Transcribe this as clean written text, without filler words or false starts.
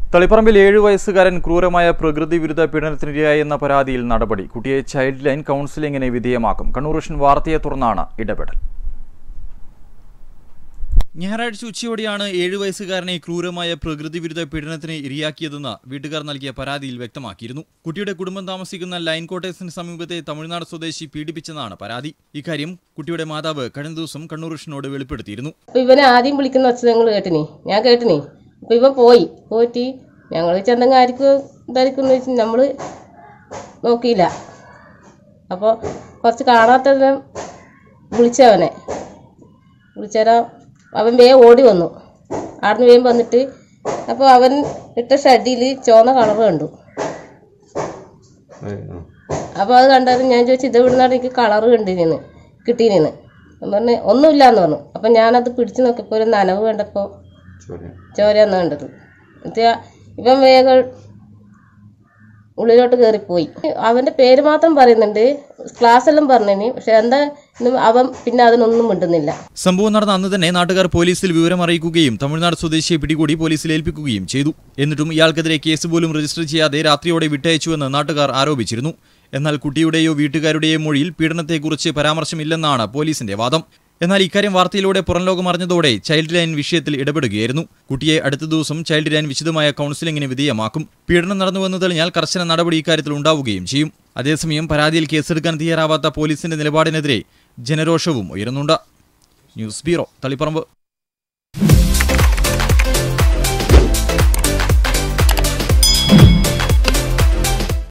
തളിപ്പറമ്പിൽ 7 വയസ്സുകാരൻ ക്രൂരമായ പ്രകൃതി വിരുദ്ധ പീഡനത്തിനിരയായെന്ന പരാതിയിൽ നടപടി. കുട്ടിയെ ചൈൽഡ് ലൈൻ കൗൺസിലിംഗിന് വിധേയമാക്കും. കണ്ണൂർ വിഷൻ വാർത്തയെ തുടർന്നാണ് ഇടപെടൽ. ഞായറാഴ്ച ഉച്ചയോടെയാണ് 7 വയസ്സുകാരനെ ക്രൂരമായ പ്രകൃതി വിരുദ്ധ പീഡനത്തിന് ഇരയാക്കിയതെന്ന് വീട്ടുകാർ നൽകിയ പരാതിയിൽ വ്യക്തമാക്കിയിരുന്നു. കുട്ടിയുടെ കുടുംബം താമസിക്കുന്ന ലൈൻ കോട്ടേഴ്സിന് സമീപത്തെ തമിഴ്നാട് സ്വദേശി പീഡിപ്പിച്ചെന്നാണ് പരാതി. ഇക്കാര്യം കുട്ടിയുടെ മാതാവ് കഴിഞ്ഞ ദിവസം കണ്ണൂർ വിഷനോട് വെളിപ്പെടുത്തിയിരുന്നു. ഇവനെ ആദ്യം വിളിക്കുന്ന ഒച്ച ഞങ്ങൾ കേട്ടിനി, ഞാൻ കേട്ടിനി. അപ്പോൾ ഇവൻ പോയിട്ട് ഞങ്ങൾ ചെന്തെങ്കിലും ഇതായിരിക്കും വെച്ച് നമ്മൾ നോക്കിയില്ല. അപ്പോൾ കുറച്ച് കാണാത്തതിനെ വിളിച്ചവനെ വിളിച്ചാൽ അവൻ വേഗം ഓടി വന്നു. അവിടുന്ന് വേഗം വന്നിട്ട് അപ്പോൾ അവൻ ഇട്ട ഷഡിയിൽ ചുവന്ന കളർ കണ്ടു. അപ്പോൾ അത് കണ്ടാലും ഞാൻ ചോദിച്ചു, ഇത് ഇവിടുന്നാണ് എനിക്ക് കളർ കിട്ടീനെന്ന്. ഞാൻ പറഞ്ഞ് ഒന്നുമില്ലാന്ന് പറഞ്ഞു. അപ്പം ഞാനത് പിടിച്ചു നോക്കിയപ്പോൾ ഒരു നനവ് കണ്ടപ്പോൾ ചോരയെന്ന് കണ്ടത്. ഇവൻ വേഗം ഉള്ളിലോട്ട് കയറിപ്പോയി. അവൻ്റെ പേര് മാത്രം പറയുന്നുണ്ട്, ക്ലാസ്സെല്ലാം പറഞ്ഞിനി. പക്ഷെ എന്താ അവൻ പിന്നെ അതിനൊന്നും മിണ്ടുന്നില്ല. സംഭവം നടന്ന അന്ന് തന്നെ നാട്ടുകാർ പോലീസിൽ വിവരം അറിയിക്കുകയും തമിഴ്നാട് സ്വദേശിയെ പിടികൂടി പോലീസിൽ ഏൽപ്പിക്കുകയും ചെയ്തു. എന്നിട്ടും ഇയാൾക്കെതിരെ കേസ് പോലും രജിസ്റ്റർ ചെയ്യാതെ രാത്രിയോടെ വിട്ടയച്ചുവെന്ന് നാട്ടുകാർ ആരോപിച്ചിരുന്നു. എന്നാൽ കുട്ടിയുടെയോ വീട്ടുകാരുടെയോ മൊഴിയിൽ പീഡനത്തെക്കുറിച്ച് പരാമർശമില്ലെന്നാണ് പോലീസിന്റെ വാദം. എന്നാൽ ഇക്കാര്യം വാർത്തയിലൂടെ പുറംലോകം അറിഞ്ഞതോടെ ചൈൽഡ് ലൈൻ വിഷയത്തിൽ ഇടപെടുകയായിരുന്നു. കുട്ടിയെ അടുത്ത ദിവസം ചൈൽഡ് ലൈൻ വിശദമായ കൗൺസിലിംഗിന് വിധേയമാക്കും. പീഡനം നടന്നുവെന്ന് തെളിഞ്ഞാൽ കർശന നടപടി ഇക്കാര്യത്തിൽ ഉണ്ടാവുകയും ചെയ്യും. അതേസമയം പരാതിയിൽ കേസെടുക്കാൻ തയ്യാറാവാത്ത പോലീസിന്റെ നിലപാടിനെതിരെ ജനരോഷവും ഉയരുന്നുണ്ട്. News bureau, Taliparamba.